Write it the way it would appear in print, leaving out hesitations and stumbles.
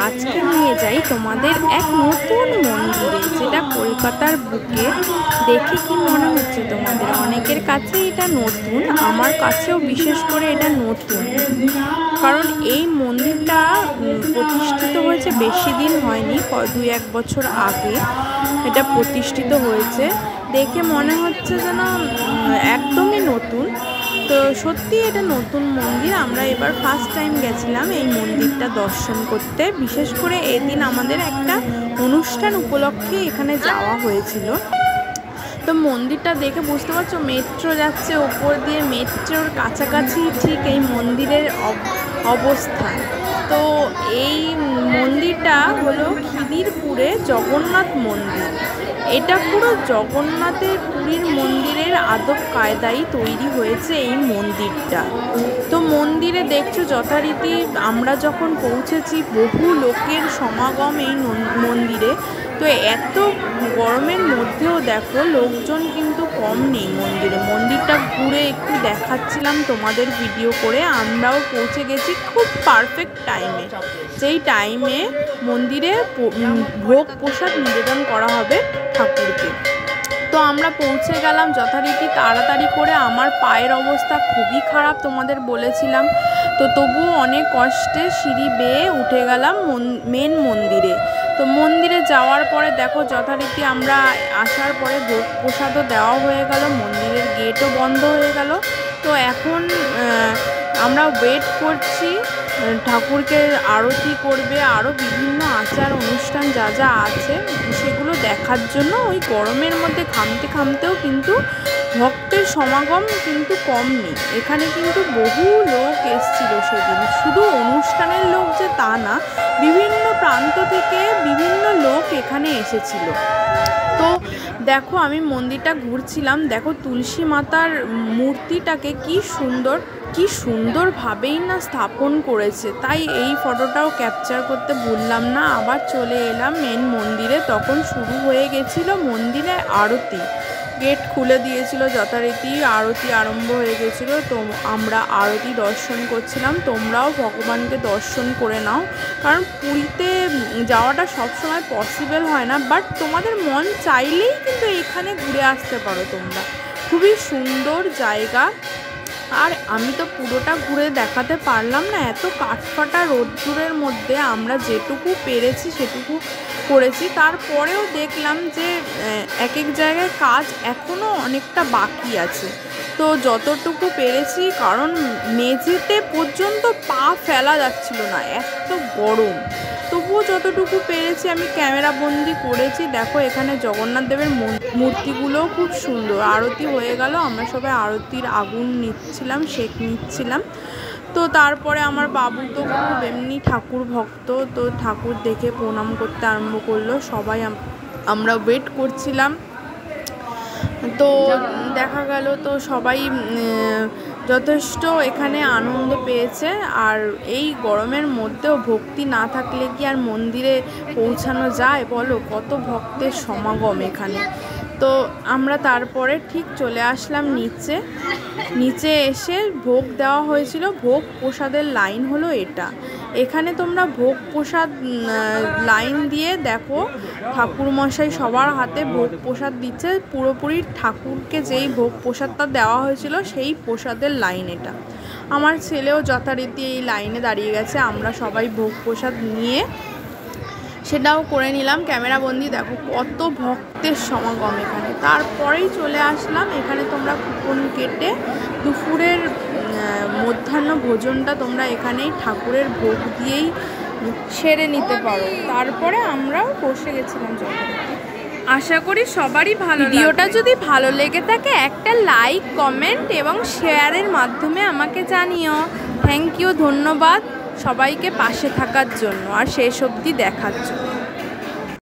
আজকে নিয়ে যাই তোমাদের এক নতুন মন্দিরে, যেটা কলকাতার বুকে। দেখে কি মনে হচ্ছে তোমাদের? অনেকের কাছে এটা নতুন, আমার কাছেও বিশেষ করে এটা নতুন, কারণ এই মন্দিরটা প্রতিষ্ঠিত হয়েছে বেশি দিন হয়নি, 2-1 বছর আগে এটা প্রতিষ্ঠিত হয়েছে। দেখে মনে হচ্ছে যেন একদমই নতুন। তো সত্যি এটা নতুন মন্দির। আমরা এবার ফার্স্ট টাইম গেছিলাম এই মন্দিরটা দর্শন করতে। বিশেষ করে এদিন আমাদের একটা অনুষ্ঠান উপলক্ষে এখানে যাওয়া হয়েছিল। তো মন্দিরটা দেখে বুঝতে পারছো, মেট্রো যাচ্ছে ওপর দিয়ে, মেট্রোর কাছাকাছি ঠিক এই মন্দিরের অবস্থান। তো এই মন্দিরটা হলো খিদিরপুরে জগন্নাথ মন্দির। এটা পুরো জগন্নাথের পুরীর মন্দিরের আদব কায়দায় তৈরি হয়েছে এই মন্দিরটা। তো মন্দিরে দেখছো যথারীতি আমরা যখন পৌঁছেছি বহু লোকের সমাগম এই মন্দিরে। তো এত গরমের মধ্যেও দেখো লোকজন কিন্তু কম নেই মন্দিরে। মন্দিরটা ঘুরে একটু দেখাচ্ছিলাম তোমাদের ভিডিও করে। আমরাও পৌঁছে গেছি খুব পারফেক্ট টাইমে, যেই টাইমে মন্দিরে ভোগ প্রসাদ নিবেদন করা হবে ঠাকুরকে। তো আমরা পৌঁছে গেলাম যথারীতি তাড়াতাড়ি করে। আমার পায়ের অবস্থা খুবই খারাপ, তোমাদের বলেছিলাম। তো তবুও অনেক কষ্টে সিঁড়ি বেয়ে উঠে গেলাম মেন মন্দিরে। তো মন্দিরে যাওয়ার পরে দেখো যথারীতি আমরা আসার পরে ভোগ প্রসাদও দেওয়া হয়ে গেল, মন্দিরের গেটও বন্ধ হয়ে গেল। তো এখন আমরা ওয়েট করছি, ঠাকুরকে আরতি করবে, আরও বিভিন্ন আচার অনুষ্ঠান যা যা আছে সেগুলো দেখার জন্য। ওই গরমের মধ্যে ঘামতেও কিন্তু ভক্তের সমাগম কিন্তু কম নেই। এখানে কিন্তু বহু লোক এসেছিল সেদিন। শুধু অনুষ্ঠানের লোক যে তা না, বিভিন্ন প্রান্ত থেকে বিভিন্ন লোক এখানে এসেছিল। তো দেখো আমি মন্দিরটা ঘুরছিলাম, দেখো তুলসী মাতার মূর্তিটাকে কি সুন্দরভাবেই না স্থাপন করেছে। তাই এই ফটোটাও ক্যাপচার করতে ভুললাম না। আবার চলে এলাম মেন মন্দিরে। তখন শুরু হয়ে গেছিলো মন্দিরে আরতি, গেট খুলে দিয়েছিল যথারীতি, আরতি আরম্ভ হয়ে গেছিলো। তো আমরা আরতি দর্শন করছিলাম। তোমরাও ভগবানকে দর্শন করে নাও, কারণ পুরীতে যাওয়াটা সবসময় পসিবল হয় না, বাট তোমাদের মন চাইলেই কিন্তু এখানে ঘুরে আসতে পারো তোমরা। খুবই সুন্দর জায়গা। আর আমি তো পুরোটা ঘুরে দেখাতে পারলাম না, এত কাঠফাটা রোদ্দুরের মধ্যে আমরা যেটুকু পেরেছি সেটুকু করেছি। তারপরেও দেখলাম যে এক এক জায়গায় কাজ এখনও অনেকটা বাকি আছে। তো যতটুকু পেরেছি, কারণ মেঝেতে পর্যন্ত পা ফেলা যাচ্ছিল না, এত গরম। তবুও যতটুকু পেরেছি আমি ক্যামেরা বন্দি করেছি। দেখো এখানে জগন্নাথ দেবের মূর্তিগুলোও খুব সুন্দর। আরতি হয়ে গেল, আমরা সবাই আরতির আগুন নিচ্ছিলাম, শেক নিচ্ছিলাম। তো তারপরে আমার বাবু তো খুব এমনি ঠাকুর ভক্ত, তো ঠাকুর দেখে প্রণাম করতে আরম্ভ করলো। সবাই আমরা ওয়েট করছিলাম। তো দেখা গেল তো সবাই যথেষ্ট এখানে আনন্দ পেয়েছে। আর এই গরমের মধ্যেও ভক্তি না থাকলে কি আর মন্দিরে পৌঁছানো যায় বলো? কত ভক্তের সমাগম এখানে। তো আমরা তারপরে ঠিক চলে আসলাম নিচে এসে ভোগ দেওয়া হয়েছিল। ভোগ প্রসাদের লাইন হলো এটা। এখানে তোমরা ভোগ প্রসাদ লাইন দিয়ে দেখো ঠাকুরমশাই সবার হাতে ভোগ প্রসাদ দিচ্ছে। পুরোপুরি ঠাকুরকে যেই ভোগ প্রসাদটা দেওয়া হয়েছিল সেই প্রসাদের লাইন এটা। আমার ছেলেও যথারীতি এই লাইনে দাঁড়িয়ে গেছে। আমরা সবাই ভোগ প্রসাদ নিয়ে সেটাও করে নিলাম ক্যামেরা বন্দি। দেখো কত ভক্তের সমাগম এখানে। তারপরেই চলে আসলাম এখানে। তোমরা কুপন কেটে দুপুরের মধ্যাহ্ন ভোজনটা তোমরা এখানেই ঠাকুরের ভোগ দিয়েই সেরে নিতে পারো। তারপরে আমরাও বসে গেছিলাম যথারীতি। আশা করি সবারই ভালো। ভিডিওটা যদি ভালো লেগে থাকে একটা লাইক, কমেন্ট এবং শেয়ারের মাধ্যমে আমাকে জানিও। থ্যাংক ইউ, ধন্যবাদ সবাইকে পাশে থাকার জন্য আর শেষ অবধি দেখার জন্য।